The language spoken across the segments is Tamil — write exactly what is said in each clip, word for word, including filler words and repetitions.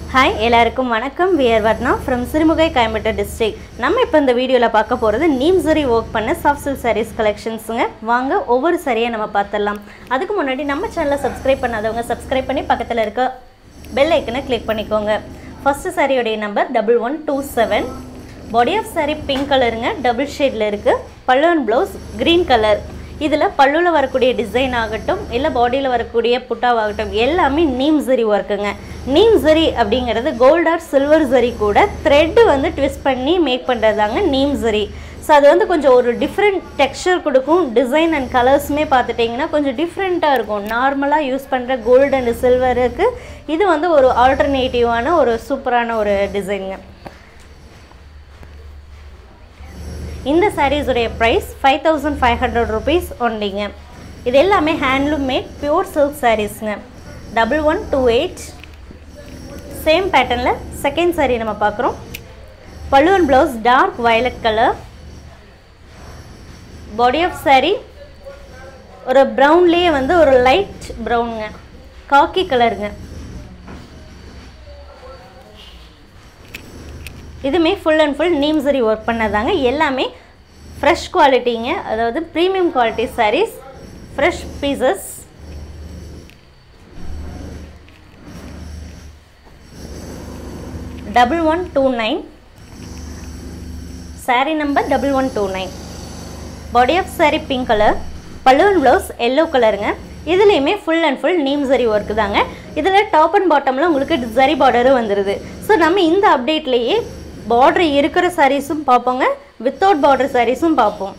Hi, எல்லாருக்கும் வணக்கம். We are Varna from Sirumugai Coimbatore district. நம்ம இப்போ இந்த வீடியோல பார்க்க போறது neem zari work பண்ண soft silk sarees collectionsங்க. வாங்க ஒவ்வொரு சாரியை நம்ம பார்த்தறலாம். அதுக்கு முன்னாடி நம்ம சேனலை subscribe பண்ணாதவங்க subscribe பண்ணி பக்கத்துல இருக்க bell icon-ஐ click பண்ணிக்கோங்க. First சாரியோட number one one two seven. Body of saree pink கலருங்க, double shadeல இருக்கு. பல்லு and blouse green color. இதுல பல்லுல வரக்கூடிய டிசைன் ஆகட்டும் இல்ல பாடியில வரக்கூடிய புட்டாவாகட்டும் எல்லாமே neem zari workங்க. neem zari அப்படிங்கிறது gold or silver zari கூட thread வந்து twist பண்ணி மேக் பண்றதாங்க neem zari. சோ அது வந்து கொஞ்சம் ஒரு டிஃபரண்ட் டெக்ஸ்சர் கொடுக்கும். டிசைன் and கலர்ஸ்மே பார்த்துட்டீங்கன்னா கொஞ்சம் டிஃபரண்டா இருக்கும். நார்மலா யூஸ் பண்ற gold and silverக்கு இது வந்து ஒரு ஆல்டர்னேட்டிவான ஒரு சூப்பரான ஒரு டிசைன்ங்க. இந்த sarees உடைய price five thousand five hundred rupees onlyங்க. இது எல்லாமே handloom made pure silk sareesங்க. one one two eight. Same patternல second saree நம்ம பார்க்கறோம். பல்லு and blouse dark violet color. Body of saree ஒரு brownலயே வந்து ஒரு light brownங்க. khaki கலருங்க. இதுமே full and full neem zari work பண்ணதாங்க. எல்லாமே fresh qualityங்க. அதாவது premium quality sarees, fresh pieces. one one two nine. Saree number one one two nine. Body of saree pink color. Pallu and blouse yellow colorங்க. இதுலயுமே full and full neem zari work தாங்க. இதுல top and bottomல உங்களுக்கு zari border வந்துருது. சோ நம்ம இந்த அப்டேட்லயே border இருக்கிற sareesum பாப்போங்க, without border sareesum பாப்போம்.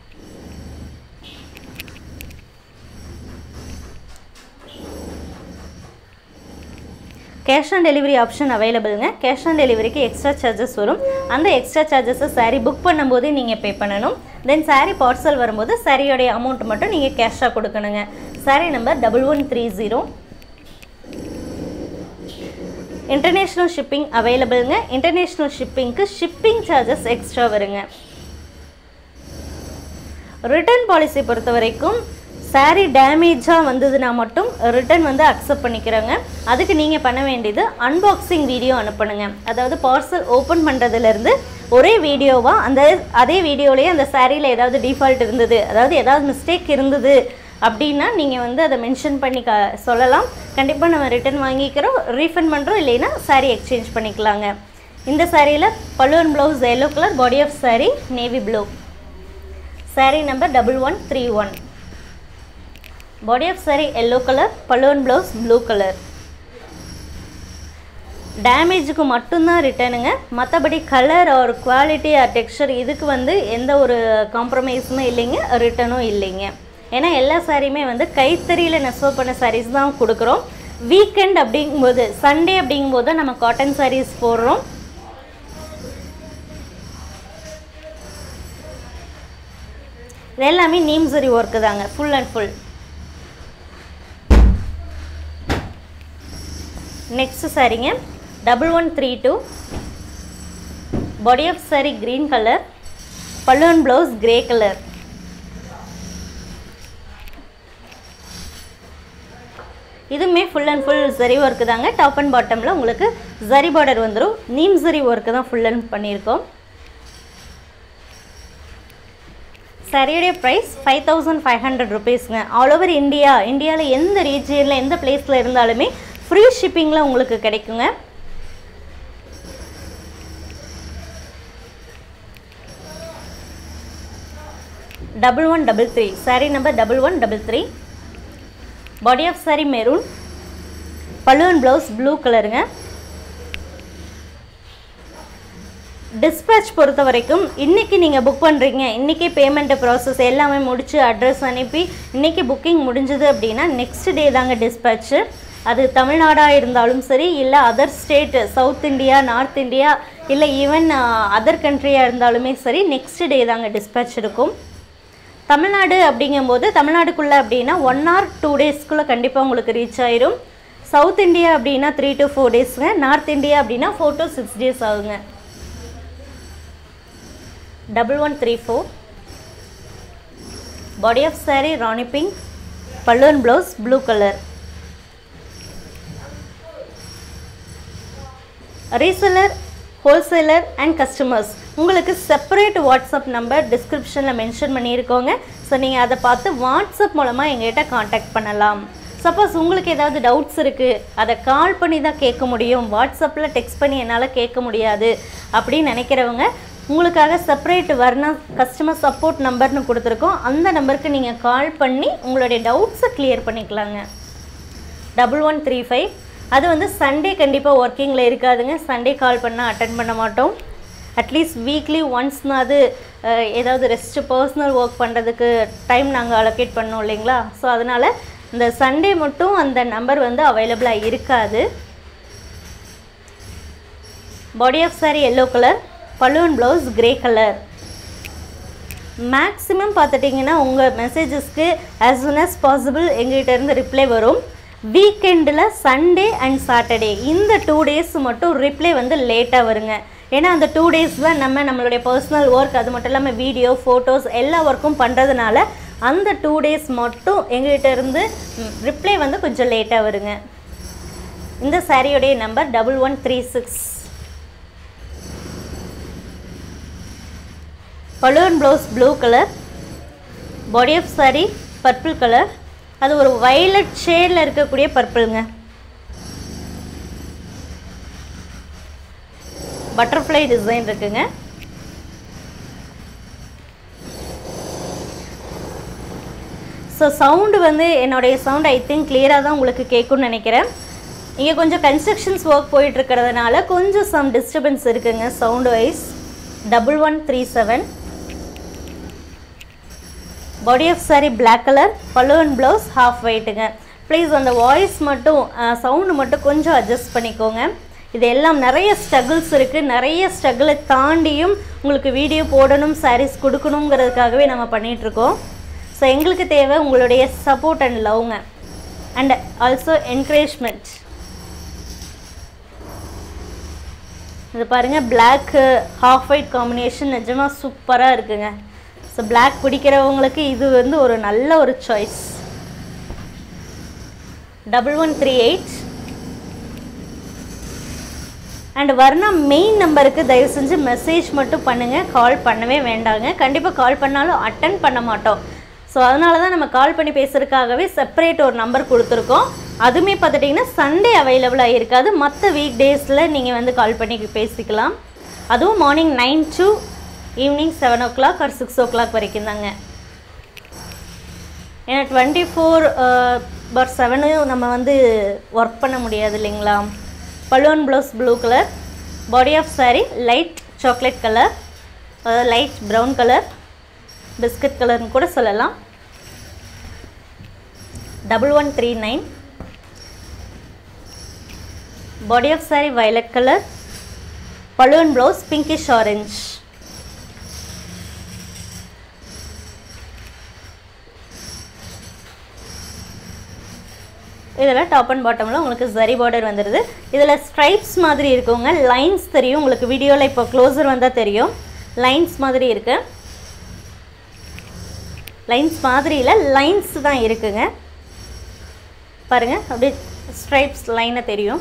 Cash on delivery option available ங்க. Cash on delivery க்கு extra charges வரும். அந்த extra charges saree book பண்ணும்போது நீங்க pay பண்ணனும். Then saree parcel வரும்போது saree உடைய amount மட்டும் நீங்க cash-ஆ கொடுக்கணுங்க. Saree number one one three zero. International shipping available ங்க. International shipping க்கு shipping charges extra வருங்க. Return policy பொறுத்தவரைக்கும் saree damage ஆ வந்ததுனா மட்டும் return வந்து accept பண்ணிக்கறாங்க. அதுக்கு நீங்க பண்ண வேண்டியது unboxing video அனுப்பணுங்க. அதாவது parcel open பண்றதுல இருந்து ஒரே வீடியோவா அந்த அதே வீடியோலயே அந்த சாரியில ஏதாவது டிஃபால்ட் இருந்தது, அதாவது ஏதாவது மிஸ்டேக் இருந்தது அப்படினா நீங்க வந்து அத மென்ஷன் பண்ணி சொல்லலாம். கண்டிப்பா நம்ம ரிட்டர்ன் வாங்கிக்கிறோம், ரீஃபண்ட் பண்றோம், இல்லைனா சாரி எக்ஸ்சேஞ்ச் பண்ணிக்கலாங்க. இந்த சாரியில பல்லு and blouse yellow color, body of saree navy blue. Saree number one one three one. Body of saree yellow color, pallu and blouse blue color. Damage க்கு மட்டும் தான் ரிட்டர்னுங்க. மத்தபடி colour or quality or texture இதுக்கு வந்து எந்த ஒரு காம்ப்ரமைஸுமே இல்லைங்க, ரிட்டர்னும் இல்லைங்க. ஏனா எல்லா சாரியுமே வந்து கைத்தறியில நெசவு பண்ண sarees தான் கொடுக்கிறோம். வீக்கெண்ட் அப்படிங்கும்போது சண்டே அப்படிங்கும்போது நம்ம காட்டன் sarees போடுறோம். இது எல்லாமே neem zari work தாங்க, full and full. Next சாரிங்க one one three two. Body of saree green color, pallu and blouse grey color. இதுமே full and full zari work தாங்க. டாப் அண்ட் பாட்டம்ல உங்களுக்கு zari border வந்துரும். neem zari work தான் full and பண்ணிருக்கோம். சாரியோட price five thousand five hundred rupeesங்க. ஆல் ஓவர் இந்தியா, இந்தியால எந்த ரீஜியன்ல எந்த பிளேஸ்ல இருந்தாலுமே ஃப்ரீ ஷிப்பிங்ல உங்களுக்கு கிடைக்குங்க. one one three three. Saree number one one three three. Body of saree maroon, pallu and blouse blue colorங்க. dispatch பொறுத்த வரைக்கும் இன்னைக்கு நீங்க புக் பண்றீங்க, இன்னைக்கு பேமெண்ட் process எல்லாமே முடிச்சு அட்ரஸ் அனுப்பி இன்னைக்கு புக்கிங் முடிஞ்சது அப்படினா நெக்ஸ்ட் டே தாங்க dispatch. அது தமிழ்நாடா இருந்தாலும் சரி, இல்ல other state, south India, north India, இல்ல ஈவன் அதர் கண்ட்ரியா இருந்தாலுமே சரி நெக்ஸ்ட் டே தாங்க dispatch இருக்கும். தமிழ்நாடு அப்படிங்கும்போது தமிழ்நாடுக்குள்ள அப்படினா one or two டேஸ்க்குள்ள கண்டிப்பா உங்களுக்கு ரீச் ஆயிரும். சவுத் இந்தியா அப்படினா three to four டேஸ்ங்க, நார்த் இந்தியா அப்படினா four to six டேஸ் ஆகுங்க. one one three four. Body of saree Rani pink, pallu and blouse blue color. Reseller, wholesaler and customers உங்களுக்கு செப்பரேட் வாட்ஸ்அப் நம்பர் டிஸ்கிரிப்ஷனில் மென்ஷன் பண்ணியிருக்கோங்க. ஸோ நீங்கள் அதை பார்த்து வாட்ஸ்அப் மூலமாக எங்கள்கிட்ட காண்டாக்ட் பண்ணலாம். சப்போஸ் உங்களுக்கு ஏதாவது டவுட்ஸ் இருக்குது, அதை கால் பண்ணி தான் கேட்க முடியும், வாட்ஸ்அப்பில் டெக்ஸ்ட் பண்ணி என்னால் கேட்க முடியாது அப்படின்னு நினைக்கிறவங்க உங்களுக்காக செப்பரேட் வர்ணா கஸ்டமர் சப்போர்ட் நம்பர்னு கொடுத்துருக்கோம். அந்த நம்பருக்கு நீங்கள் கால் பண்ணி உங்களுடைய டவுட்ஸை கிளியர் பண்ணிக்கலாங்க. டபுள் ஒன் த்ரீ ஃபைவ் அது வந்து சண்டே கண்டிப்பாக ஒர்க்கிங்கில் இருக்காதுங்க. சண்டே கால் பண்ணால் அட்டன் பண்ண மாட்டோம். அட்லீஸ்ட் வீக்லி ஒன்ஸ்னாவது ஏதாவது ரெஸ்ட்டு பர்சனல் ஒர்க் பண்ணுறதுக்கு டைம் நாங்கள் அலோகேட் பண்ணோம் இல்லைங்களா. ஸோ அதனால் இந்த சண்டே மட்டும் அந்த நம்பர் வந்து அவைலபிளாக இருக்காது. Body of sari yellow colour, balloon blouse grey colour. Maximum பார்த்துட்டிங்கன்னா உங்கள் மெசேஜஸ்க்கு ஆஸ் சூன் ஆஸ் பாசிபிள் எங்கள்கிட்ட இருந்து ரிப்ளை வரும். வீக்கெண்டில் சண்டே அண்ட் சாட்டர்டே இந்த டூ டேஸ் மட்டும் ரிப்ளை வந்து லேட்டாக வருங்க. ஏன்னா அந்த டூ டேஸில் நம்ம நம்மளுடைய பர்சனல் ஒர்க், அது மட்டும் இல்லாமல் வீடியோ, ஃபோட்டோஸ் எல்லா ஒர்க்கும் பண்ணுறதுனால அந்த டூ டேஸ் மட்டும் எங்கள்கிட்ட இருந்து ரிப்ளை வந்து கொஞ்சம் லேட்டாக வருங்க. இந்த சாரியோடைய number double one three six. Balloon blouse blue colour, body of sari purple colour, அது ஒரு வயலட் ஷேடில் இருக்கக்கூடிய பர்பிளுங்க. பட்டர்ஃப்ளை டிசைன் இருக்குங்க. ஸோ சவுண்டு வந்து என்னுடைய சவுண்ட் ஐ திங்க் கிளியராக தான் உங்களுக்கு கேட்கும்னு நினைக்கிறேன். இங்கே கொஞ்சம் கன்ஸ்ட்ரக்ஷன்ஸ் ஒர்க் போயிட்டுருக்கிறதுனால கொஞ்சம் சம் டிஸ்டர்பன்ஸ் இருக்குங்க sound wise. Double one three seven. Body of sari black colour, balloon blouse half ஒயிட்டுங்க. ப்ளீஸ் அந்த வாய்ஸ் மட்டும் சவுண்டு மட்டும் கொஞ்சம் அட்ஜஸ்ட் பண்ணிக்கோங்க. இது எல்லாம் நிறைய ஸ்ட்ரகிள்ஸ் இருக்குது. நிறைய ஸ்ட்ரகிளை தாண்டியும் உங்களுக்கு வீடியோ போடணும், சாரீஸ் கொடுக்கணுங்கிறதுக்காகவே நம்ம பண்ணிகிட்ருக்கோம். ஸோ எங்களுக்கு தேவை உங்களுடைய சப்போர்ட் அண்ட் லவ்ங்க அண்ட் ஆல்சோ என்கரேஜ்மெண்ட். இது பாருங்கள், பிளாக்கு ஹாஃப் ஒயிட் காம்பினேஷன் நிஜமாக சூப்பராக இருக்குங்க. ஸோ பிளாக் பிடிக்கிறவங்களுக்கு இது வந்து ஒரு நல்ல ஒரு choice. Double one three eight. And வர்ணா மெயின் நம்பருக்கு தயவு செஞ்சு மெசேஜ் மட்டும் பண்ணுங்கள், கால் பண்ணவே வேண்டாங்க. கண்டிப்பாக கால் பண்ணாலும் அட்டன் பண்ண மாட்டோம். ஸோ அதனால தான் நம்ம கால் பண்ணி பேசுகிறதுக்காகவே செப்பரேட் ஒரு நம்பர் கொடுத்துருக்கோம். அதுவுமே பார்த்துட்டிங்கன்னா சண்டே அவைலபிளாக இருக்காது. மற்ற வீக் டேஸில் நீங்கள் வந்து கால் பண்ணி பேசிக்கலாம். அதுவும் morning nine to evening seven o'clock or six o'clock வரைக்கும் தாங்க. ஏன்னா டுவெண்ட்டி ஃபோர் பர் செவனையும் நம்ம வந்து ஒர்க் பண்ண முடியாது இல்லைங்களா. Balloon blouse blue colour, body of sari light chocolate colour, அதாவது லைட் ப்ரௌன் கலர், பிஸ்கட் கலர்னு கூட சொல்லலாம். Double one three nine. Body of sari violet colour, balloon blouse pinkish orange. இதில் டாப் அண்ட் பாட்டமில் உங்களுக்கு ஜரி பார்டர் வந்துடுது. இதில் ஸ்ட்ரைப்ஸ் மாதிரி இருக்குங்க, லைன்ஸ் தெரியும் உங்களுக்கு வீடியோவில். இப்போ க்ளோஸர் வந்தால் தெரியும், லைன்ஸ் மாதிரி இருக்கு. லைன்ஸ் மாதிரி இல்லை, லைன்ஸ் தான் இருக்குங்க. பாருங்கள், அப்படியே ஸ்ட்ரைப்ஸ் லைனை தெரியும்.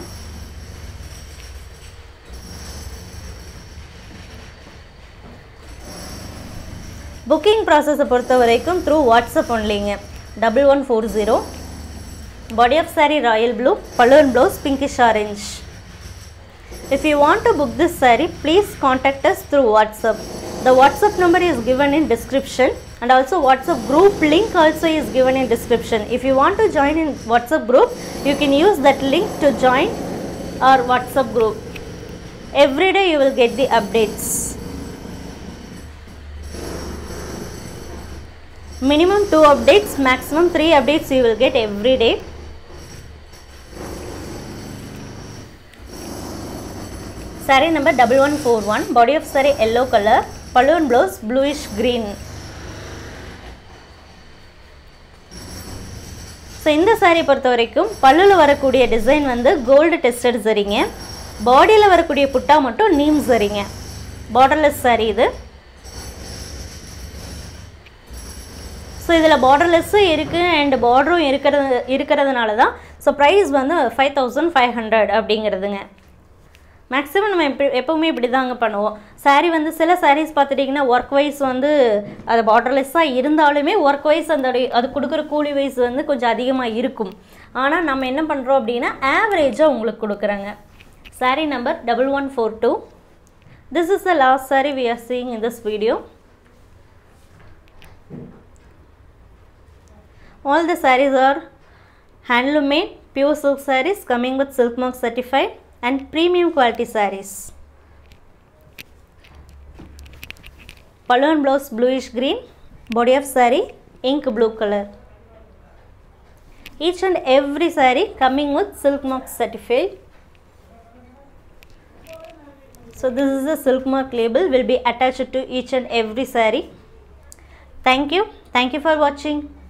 புக்கிங் ப்ராசஸை பொறுத்த வரைக்கும் த்ரூ வாட்ஸ்அப் ஒன்லிங்க. Double one four zero. Body of saree royal blue, balloon blouse pinkish orange. If you want to book this saree, please contact us through WhatsApp. The WhatsApp number is given in description, and also WhatsApp group link also is given in description. If you want to join in WhatsApp group, you can use that link to join our WhatsApp group. Every day you will get the updates. Minimum two updates, maximum three updates you will get every day. Saree number double one four one. Body of saree yellow color, balloon blouse bluish green. So இந்த saree பொறுத்த வரைக்கும் பல்லுல வரக்கூடிய டிசைன் வந்து கோல்டு டெஸ்டட் சரிங்க. பாடியில வரக்கூடிய புட்டா மட்டும் நீம் சரிங்க. பார்டர்லெஸ் saree இது. ஸோ இதில் பார்டர்லெஸ்ஸும் இருக்குது அண்ட் பார்டரும் இருக்கிறது இருக்கிறதுனால தான் ஸோ ப்ரைஸ் வந்து ஃபைவ் தௌசண்ட் ஃபைவ் ஹண்ட்ரட் அப்படிங்கிறதுங்க. மேக்ஸிமம் நம்ம எப்போ எப்போவுமே இப்படி தாங்க பண்ணுவோம். சாரீ வந்து சில சாரீஸ் பார்த்துட்டிங்கன்னா ஒர்க் வைஸ் வந்து அது பார்டர்லெஸ்ஸாக இருந்தாலுமே ஒர்க் வைஸ் அந்த அது கொடுக்குற கூலி வைஸ் வந்து கொஞ்சம் அதிகமாக இருக்கும். ஆனால் நம்ம என்ன பண்ணுறோம் அப்படின்னா ஆவரேஜாக உங்களுக்கு கொடுக்குறாங்க. Sari number double one four two. This is the last saree we are seeing in this video. All the sarees are handloom made pure silk sarees coming with silk mark certified and premium quality sarees. Pallu and blouse bluish green, body of saree ink blue color. Each and every saree coming with silk mark certified. So this is the silk mark label will be attached to each and every saree. Thank you. Thank you for watching.